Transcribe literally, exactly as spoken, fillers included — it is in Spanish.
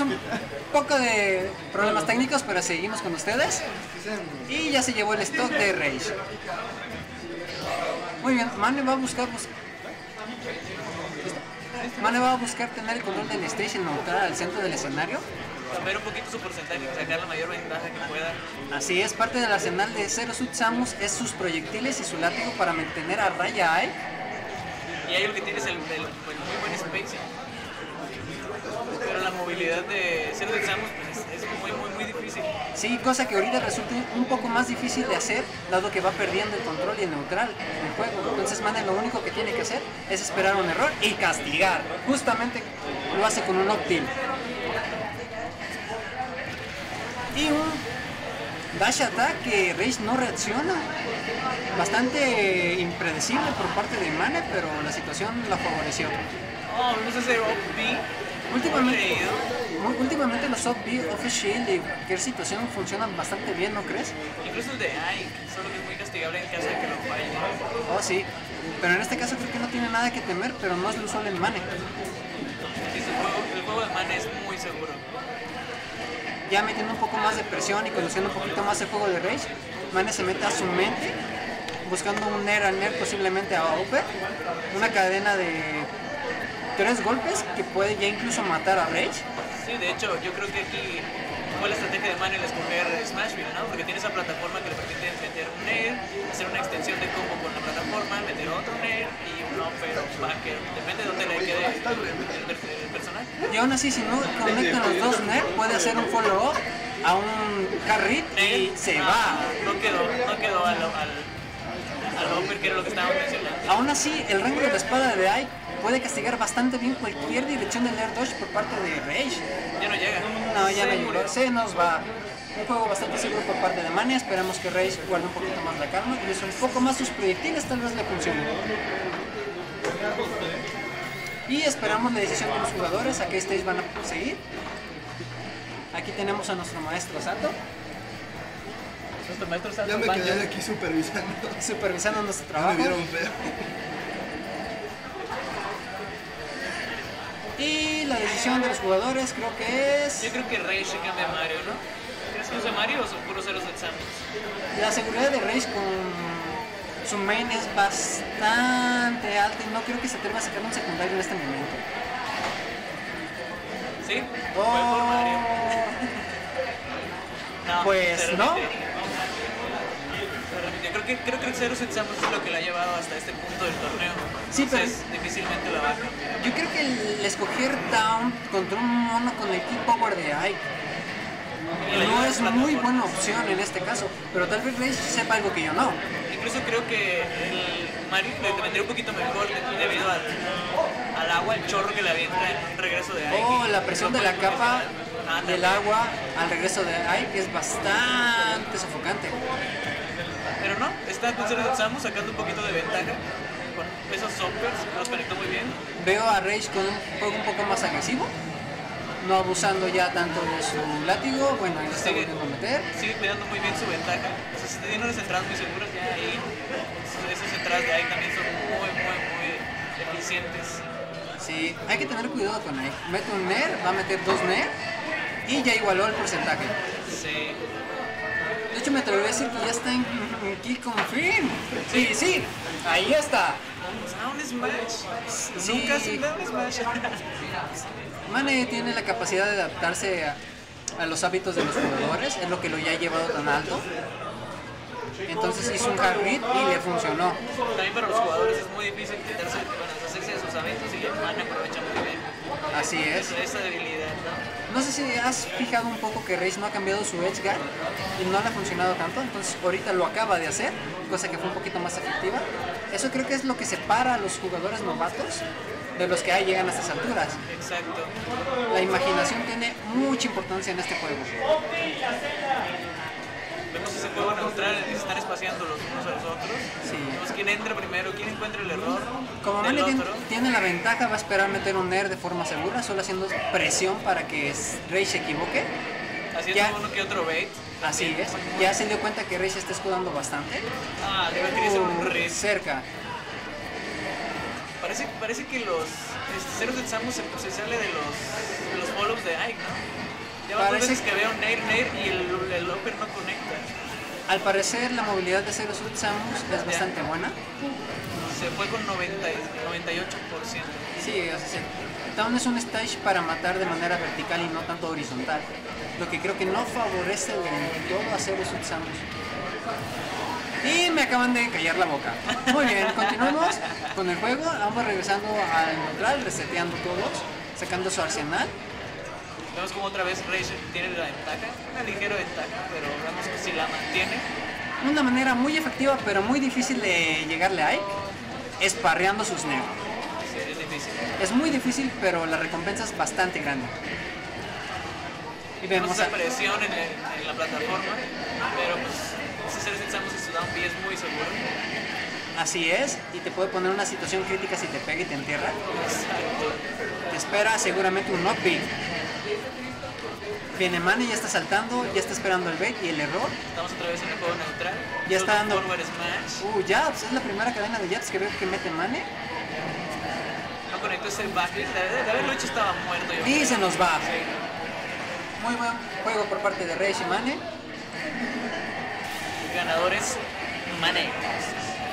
un poco de problemas técnicos, pero seguimos con ustedes. Y ya se llevó el stock de Rage. Muy bien, Mane va a buscar... Bus Mane va a buscar tener el control del station neutral al centro del escenario. Cambiar un poquito su porcentaje y sacar la mayor ventaja que pueda. Así es, parte del arsenal de Zero Suit Samus es sus proyectiles y su látigo para mantener a raya a Ike. Y ahí lo que tienes es el, el, el muy buen spacing. Pero la movilidad de Zero Suit Samus pues, es, es muy, muy, muy difícil. Sí, cosa que ahorita resulta un poco más difícil de hacer, dado que va perdiendo el control y el neutral en el juego. Entonces Mane lo único que tiene que hacer es esperar un error y castigar. Justamente lo hace con un Octil. Y un dash attack que Rage no reacciona. Bastante impredecible por parte de Mane, pero la situación la favoreció. Oh, vamos a hacer off B. Últimamente, últimamente los off B, off shield y cualquier situación funcionan bastante bien, ¿no crees? Incluso el de Ike, solo que es muy castigable en caso de que lo falle. Oh, sí. Pero en este caso creo que no tiene nada que temer, pero no es lo usual en Mane. Sí, el, juego, el juego de Mane es muy seguro. Ya metiendo un poco más de presión y conociendo un poquito más el juego de Rage, Mane se mete a su mente, buscando un Nair a Nair, posiblemente a Upper, una cadena de tres golpes que puede ya incluso matar a Rage. Sí, de hecho, yo creo que aquí fue la estrategia de Mane el escoger Smashville, ¿no? Porque tiene esa plataforma que le permite meter un Nair, hacer una extensión de combo con la plataforma, meter otro Nair y un Upper o Backer, depende de dónde le quede el, el, el personaje. Y aún así, si no conectan los dos Nair, puede hacer un follow-up a un carry y se ah, va. No quedó, no quedó al, al, al Upper, que era lo que estábamos mencionando. Aún así, el rango de la espada de Ike puede castigar bastante bien cualquier dirección del air dodge por parte de Rage. Ya no llega. No, ya no Seguro. llegó. Se nos va. Un juego bastante seguro por parte de Mane. Esperamos que Rage guarde un poquito más la calma y use un poco más sus proyectiles, tal vez le funcione. Y esperamos la decisión de los jugadores, a qué stage van a seguir. Aquí tenemos a nuestro maestro Sato. Nuestro maestro Sato Ya me Banjo. quedé aquí supervisando. Supervisando nuestro Me trabajo. vieron feo. Y la decisión de los jugadores creo que es... Yo creo que Rage se cambia a Mario, ¿no? ¿Crees que usa Mario o son puros ceros de Samus? La seguridad de Rage con su main es bastante alta y no creo que se atreva a sacar un secundario en este momento. ¿Sí? Oh. Fue por Mario. No, Pues, se ¿no? repite. Yo creo que, creo que el Zero Suit Samus es lo que la ha llevado hasta este punto del torneo. Sí, pero- Entonces, difícilmente la va a cambiar. Yo creo que el escoger Down contra un mono con el Key Power de Ike Y la no ayuda es de muy plataforma. buena opción en este caso, pero tal vez Rage sepa algo que yo no. Incluso creo que el Mario le vendría un poquito mejor debido al, al agua, el chorro que le avienta en un regreso de Ike. Oh, la presión de la capa Ah, del también. agua al regreso de Ike es bastante sofocante. Pero no, está con Zero Suit Samus sacando un poquito de ventaja con esos soppers, los conectó muy bien. Veo a Rage con un juego un poco más agresivo, no abusando ya tanto de su látigo. Bueno, ahí lo está Sigue, volviendo a meter. sigue cuidando muy bien su ventaja. O sea, si tiene unas entradas muy seguras, ya ahí esas entradas de ahí también son muy, muy, muy eficientes. Sí, hay que tener cuidado con Ike. Mete un Nair, va a meter dos Nair y ya igualó el porcentaje. Sí. De hecho, me atrevería a decir que ya está en, en kill confirm. Sí, sí, ahí está. Ah, un Smash. Sí. Nunca se da un Smash. Mane tiene la capacidad de adaptarse a, a los hábitos de los jugadores, es lo que lo ya ha llevado tan alto. Entonces hizo un hard hit y le funcionó. También para los jugadores es muy difícil quitarse, bueno, deshacerse de sus hábitos y el man aprovecha muy bien Así es. esa, esa debilidad, ¿no? No sé si has fijado un poco que Rage no ha cambiado su edge guard y no le ha funcionado tanto, entonces ahorita lo acaba de hacer, cosa que fue un poquito más efectiva. Eso creo que es lo que separa a los jugadores novatos de los que ahí llegan a estas alturas. Exacto. La imaginación tiene mucha importancia en este juego. Vemos ese juego neutral en el que se están espaciando los unos a los otros. Sí. Vemos quién entra primero, quién encuentra el error Como del Mane tiene, otro. tiene la ventaja, va a esperar meter un Nair de forma segura, solo haciendo presión para que Rage se equivoque. Haciendo Ya. uno que otro bait. Así es. Ya se dio cuenta que Rage está escudando bastante. Ah, debe querer hacer un Uh, red. cerca. Parece, parece que los este, ceros de Samus se, se sale de los, de los follows sabemos de Ike, ¿no? Ya varias Parece veces que veo Nair, Nair y el, el Upper no conecta. Al parecer la movilidad de Zero Suit Samus es bastante buena. Se fue con noventa, noventa y ocho por ciento. Sí, o sea, sí. Town es un stage para matar de manera vertical y no tanto horizontal, lo que creo que no favorece del todo a Zero Suit Samus. Y me acaban de callar la boca. Muy bien, continuamos con el juego. Vamos regresando al neutral, reseteando todos, sacando su arsenal. Vemos como otra vez Rage tiene la ventaja, una ligera ventaja, pero vemos que si la mantiene. Una manera muy efectiva pero muy difícil de llegarle a Ike es parreando sus Neo. Sí, es difícil. Es muy difícil, pero la recompensa es bastante grande. Y Vemos vemos esa a... presión en, el, en la plataforma, pero pues si se Samus y su down B es muy seguro. Así es, y te puede poner una situación crítica si te pega y te entierra. Exacto. Te espera seguramente un knockback. Viene Mane, ya está saltando, ya está esperando el bait y el error. Estamos otra vez en el juego neutral. Ya está dando... Forward smash. Uh, jabs, es la primera cadena de jabs que veo que mete Mane. No conectó ese back. De, de, de haberlo hecho estaba muerto. Yo Y creo. se nos va. Sí. Muy buen juego por parte de Rage y Mane. Ganadores, Mane.